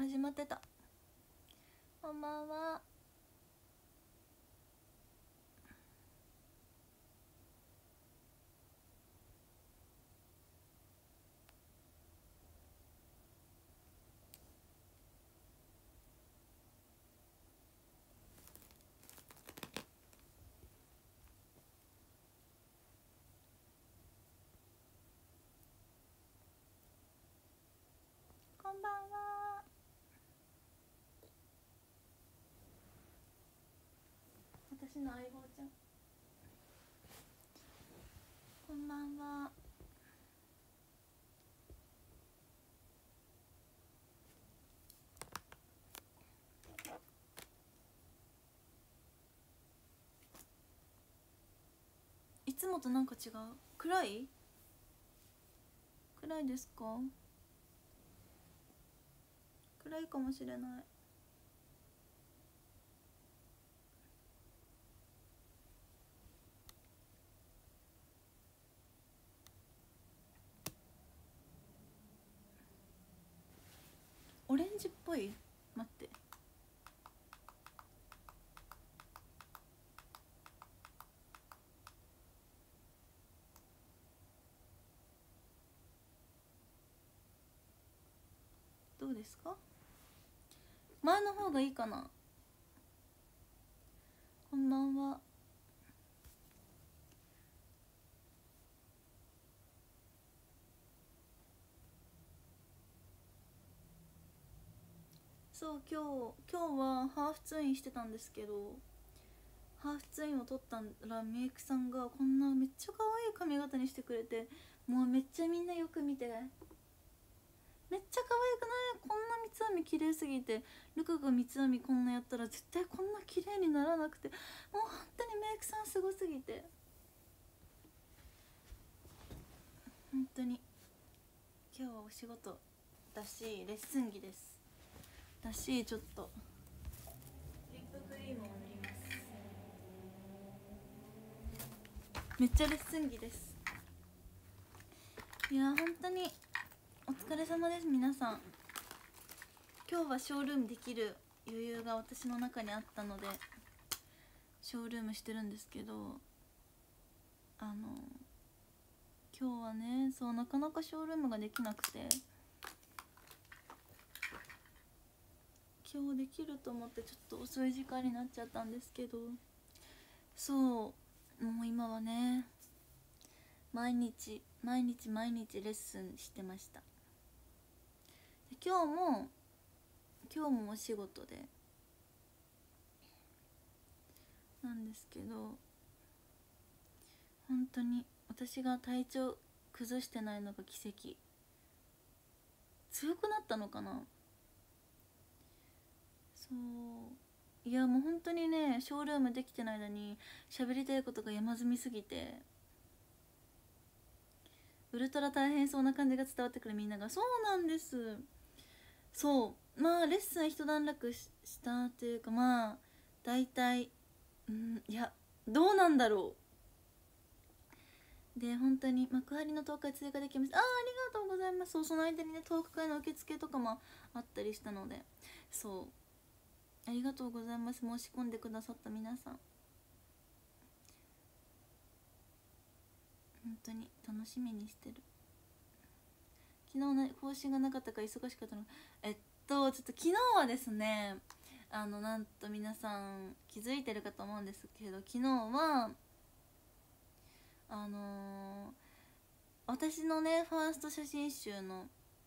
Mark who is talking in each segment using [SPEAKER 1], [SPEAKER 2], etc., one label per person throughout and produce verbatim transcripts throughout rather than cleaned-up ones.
[SPEAKER 1] 始まってた。こんばんは。こんばんは。私の相棒ちゃん。こんばんは。いつもとなんか違う。暗い？暗いですか？暗いかもしれない。オレンジっぽい？待って。どうですか？前の方がいいかな。こんばんは。そう、今日今日はハーフツインしてたんですけど、ハーフツインを撮ったらメイクさんがこんなめっちゃ可愛い髪型にしてくれて、もうめっちゃみんなよく見て、めっちゃ可愛くない？こんな三つ編み綺麗すぎて、ルカが三つ編みこんなやったら絶対こんな綺麗にならなくて、もう本当にメイクさんすごすぎて、本当に今日はお仕事だしレッスン着ですだし、ちょっとリップクリームを塗ります。めっちゃレッスン着です。いや本当にお疲れ様です。皆さん、今日はショールームできる余裕が私の中にあったのでショールームしてるんですけど、あの今日はね、そうなかなかショールームができなくて、今日できると思ってちょっと遅い時間になっちゃったんですけど、そうもう今はね、毎日毎日毎日レッスンしてました。で今日も今日もお仕事でなんですけど、本当に私が体調崩してないのが奇跡。強くなったのかな。そういやもう本当にね、ショールームできてない間に喋りたいことが山積みすぎて、ウルトラ大変そうな感じが伝わってくる。みんながそうなんです。そうまあレッスン一段落 し, したというか、まあ大体うんいやどうなんだろう。で本当に幕張のトーク会追加できました。ああありがとうございます。そうその間にね、トーク会の受付とかもあったりしたので、そうありがとうございます。申し込んでくださった皆さん、本当に楽しみにしてる。昨日ね更新がなかったから忙しかったの。えっとちょっと昨日はですね、あのなんと皆さん気づいてるかと思うんですけど、昨日はあのー、私のねファースト写真集の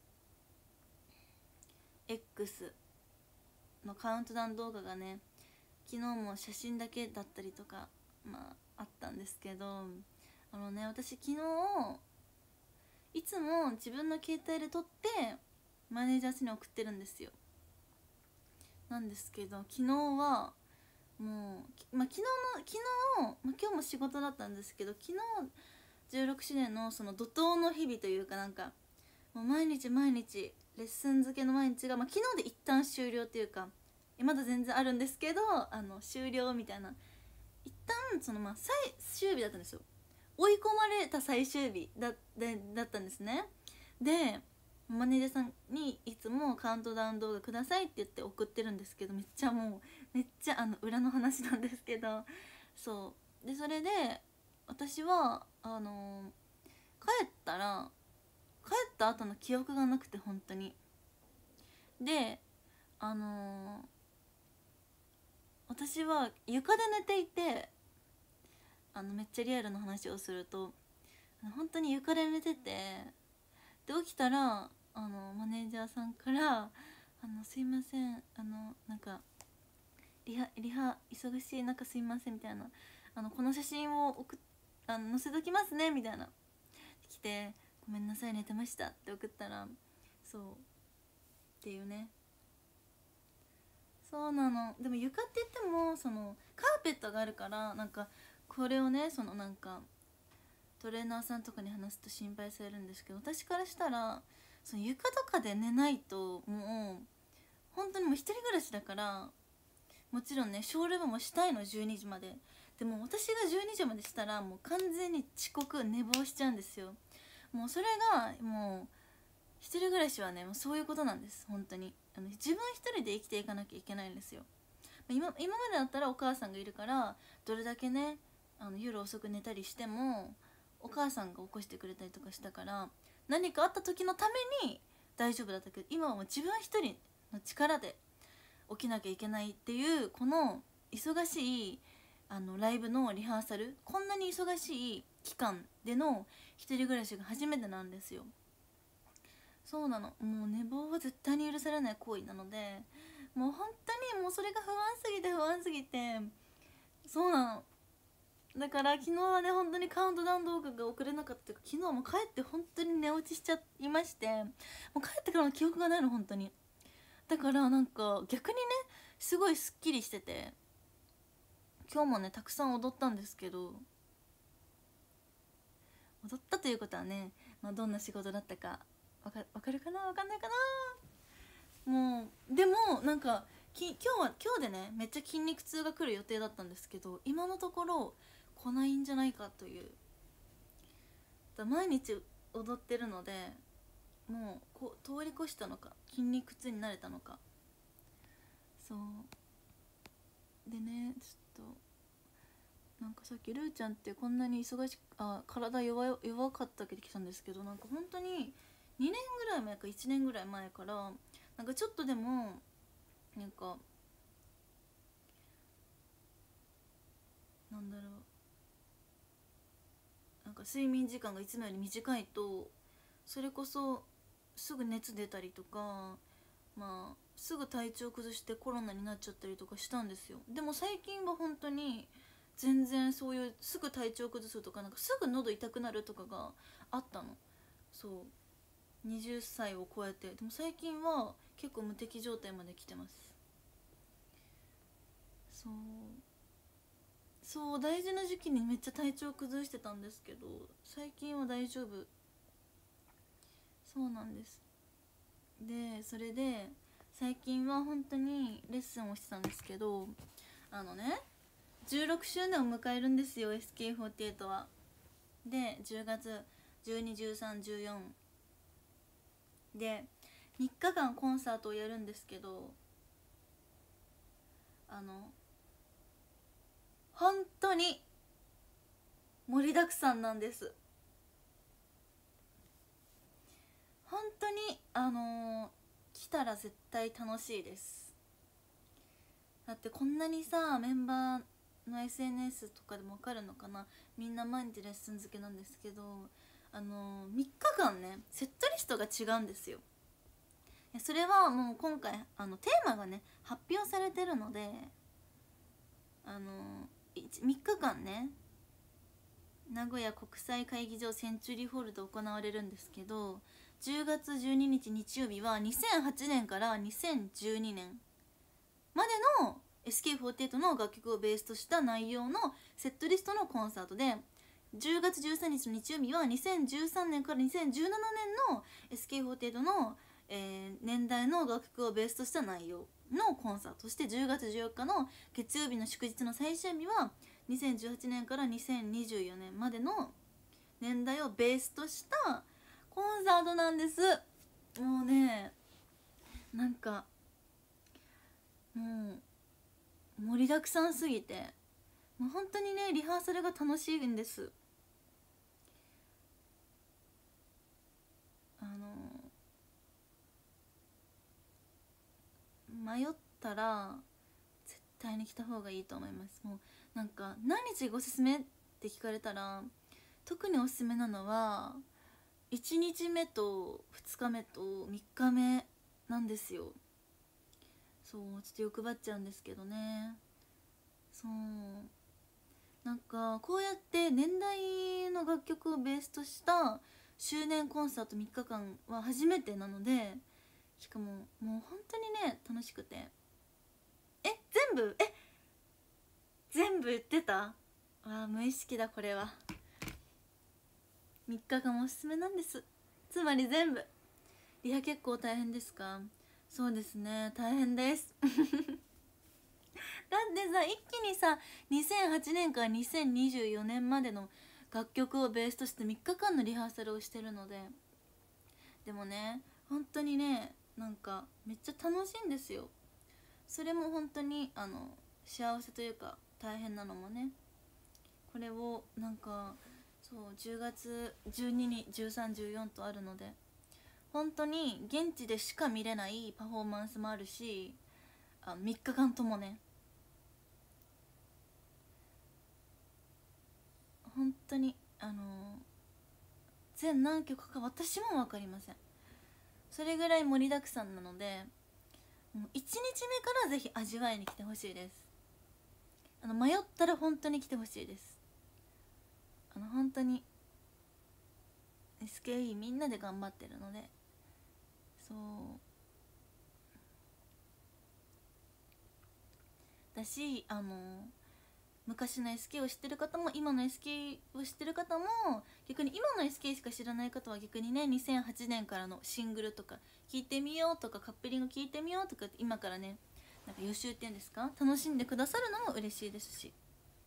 [SPEAKER 1] X のカウントダウン動画がね、昨日も写真だけだったりとかまああったんですけど、あのね私昨日いつも自分の携帯で撮ってマネージャーに送ってるんですよ。なんですけど昨日はもう、まあ、昨日の昨日、まあ、今日も仕事だったんですけど、昨日じゅうろくしゅうねんのその怒涛の日々というか、なんかもう毎日毎日レッスン漬けの毎日が、まあ、昨日で一旦終了っていうか、まだ全然あるんですけど、あの終了みたいな、一旦そのまあ最終日だったんですよ。追い込まれた最終日だでだったんですね。でマネージャーさんにいつもカウントダウン動画くださいって言って送ってるんですけど、めっちゃもうめっちゃあの裏の話なんですけど、そうでそれで私はあの帰ったら帰った後の記憶がなくて本当に。であの私は床で寝ていて、あのめっちゃリアルな話をすると本当に床で寝てて、で起きたらあのマネージャーさんから「あのすいません、あのなんかリハリハ忙しい中すいません」みたいな、あのこの写真を送っあの載せときますねみたいな来て「ごめんなさい寝てました」って送ったら、そうっていうね。そうなの。でも床って言ってもそのカーペットがあるから、なんかこれをねそのなんかトレーナーさんとかに話すと心配されるんですけど、私からしたらその床とかで寝ないともう本当にもう一人暮らしだから、もちろんねショールームもしたいのじゅうにじまで。でも私がじゅうにじまでしたらもう完全に遅刻寝坊しちゃうんですよ。もうそれがもう一人暮らしはねもうそういうことなんです。本当にあの自分一人で生きていかなきゃいけないんですよ。今, 今までだったらお母さんがいるからどれだけねあの夜遅く寝たりしてもお母さんが起こしてくれたりとかしたから、何かあった時のために大丈夫だったけど、今はもう自分一人の力で起きなきゃいけないっていう、この忙しいあのライブのリハーサル、こんなに忙しい期間での一人暮らしが初めてなんですよ。そうなの。もう寝坊は絶対に許されない行為なので、もう本当にもうそれが不安すぎて不安すぎて、そうなの。だから昨日はね本当にカウントダウン動画が送れなかったから、昨日も帰って本当に寝落ちしちゃいまして、もう帰ってからの記憶がないの本当に。だからなんか逆にねすごいすっきりしてて、今日もねたくさん踊ったんですけど、踊ったということはね、まあ、どんな仕事だったかわか、わかるかなわかんないかな。もうでもなんかき今日は今日でねめっちゃ筋肉痛が来る予定だったんですけど、今のところ来ないんじゃないかという。だ毎日踊ってるので、もうこう通り越したのか筋肉痛になれたのか。そうでね、ちょっとなんかさっきルーちゃんってこんなに忙しくあ体弱弱かったっけって来たんですけど、なんか本当ににねんぐらい前かいちねんぐらい前からなんかちょっとでもなんかなんだろうなんか睡眠時間がいつもより短いと、それこそすぐ熱出たりとか、まあすぐ体調崩してコロナになっちゃったりとかしたんですよ。でも最近は本当に全然そういうすぐ体調崩すとか、なんかすぐ喉痛くなるとかがあったの。そうはたちを超えて、でも最近は結構無敵状態まで来てます。そうそう大事な時期にめっちゃ体調崩してたんですけど、最近は大丈夫。そうなんです。でそれで最近は本当にレッスンをしてたんですけど、あのねじゅうろくしゅうねんを迎えるんですよ エスケーフォーティエイト は。でじゅうがつじゅうに、じゅうさん、じゅうよんでみっかかんコンサートをやるんですけど、あの本当に盛りだくさんなんです。本当にあのー、来たら絶対楽しいです。だってこんなにさメンバーの エスエヌエス とかでも分かるのかな、みんな毎日レッスン漬けなんですけど、あのー、みっかかんねセットリストが違うんですよ。それはもう今回あのテーマがね発表されてるので、あのー、みっかかんね名古屋国際会議場センチュリーホールで行われるんですけど、じゅうがつじゅうににち日曜日はにせんはちねんからにせんじゅうにねんまでの エスケーフォーティエイト の楽曲をベースとした内容のセットリストのコンサートで、じゅうがつじゅうさんにちの日曜日はにせんじゅうさんねんからにせんじゅうななねんの エスケーフォーティエイト の、えー、年代の楽曲をベースとした内容のコンサート。そしてじゅうがつじゅうよっかの月曜日の祝日の最終日はにせんじゅうはちねんからにせんにじゅうよねんまでの年代をベースとしたコンサートなんです。 もうね、なんかもう盛りだくさんすぎて、もう本当にねリハーサルが楽しいんです。あの迷ったら絶対に来た方がいいと思います。もうなんか何日がおすすめって聞かれたら、特におすすめなのはいちにちめとふつかめとみっかめなんですよ。そうちょっと欲張っちゃうんですけどね。そうなんかこうやって年代の楽曲をベースとした周年コンサートみっかかんは初めてなので、しかももう本当にね楽しくて、え全部え全部言ってたわあ、無意識だこれは。みっかかんおすすめなんです。つまり全部。リハ結構大変ですか？そうですね、大変ですだってさ、一気にさにせんはちねんからにせんにじゅうよねんまでの楽曲をベースとしてみっかかんのリハーサルをしてるので、でもね本当にねなんかめっちゃ楽しいんですよ。それも本当にあの幸せというか大変なのもね、これをなんかそうじゅうがつじゅうににじゅうさんじゅうよんとあるので、本当に現地でしか見れないパフォーマンスもあるし、あみっかかんともね本当にあの全何曲か私も分かりません。それぐらい盛りだくさんなので、もういちにちめからぜひ味わいに来てほしいです。あの迷ったら本当に来てほしいです。あの本当に エスケーイー みんなで頑張ってるので、そうだし、あの昔の エスケー を知ってる方も今の エスケー を知ってる方も、逆に今の エスケー しか知らない方は逆にねにせんはちねんからのシングルとか聴いてみようとか、カップリング聴いてみようとかって今からねなんか予習っていうんですか、楽しんでくださるのも嬉しいですし、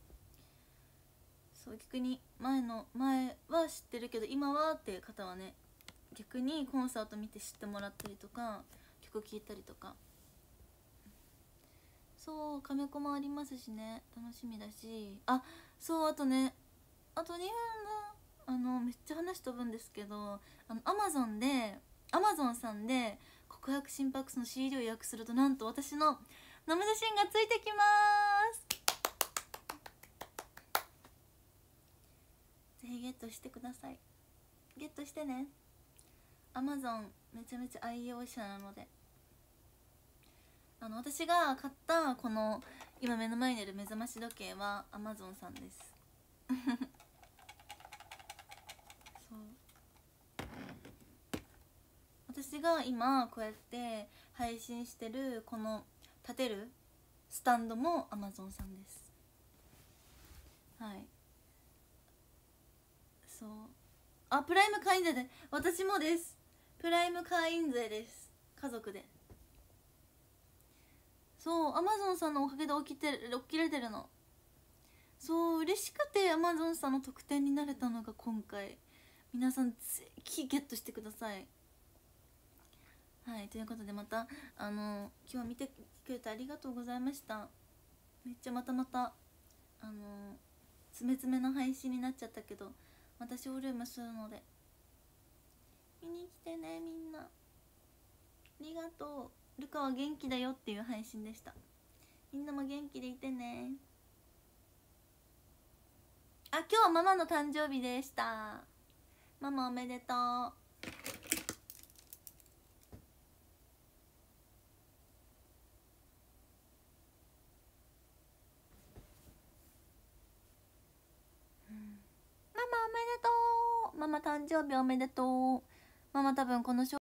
[SPEAKER 1] そう逆に前の前は知ってるけど今はっていう方はね、逆にコンサート見て知ってもらったりとか曲聴いたりとか、そうカメコもありますしね、楽しみだし、あそうあとねあとにふんだ、あのめっちゃ話飛ぶんですけど、あのアマゾンでアマゾンさんで告白心拍数の シーディー を予約すると、なんと私の生写真がついてきます。ぜひゲットしてください。ゲットしてね。アマゾンめちゃめちゃ愛用者なので、あの私が買ったこの今目の前にある目覚まし時計はアマゾンさんですそう私が今こうやって配信してるこの立てるスタンドもアマゾンさんです。はい、そうあプライム会員税で、私もです。プライム会員税です。家族で。そうアマゾンさんのおかげで起きてる起きれてるの。そう嬉しくてアマゾンさんの特典になれたのが今回。皆さんぜひゲットしてください。はいということで、またあの今日見てくれてありがとうございました。めっちゃまたまたあの詰め詰めの配信になっちゃったけど、またショールームするので見に来てねみんな。ありがとう。ルカは元気だよっていう配信でした。みんなも元気でいてね。あ今日はママの誕生日でした。ママおめでとう。ママおめでとう。ママ誕生日おめでとう。ママ多分この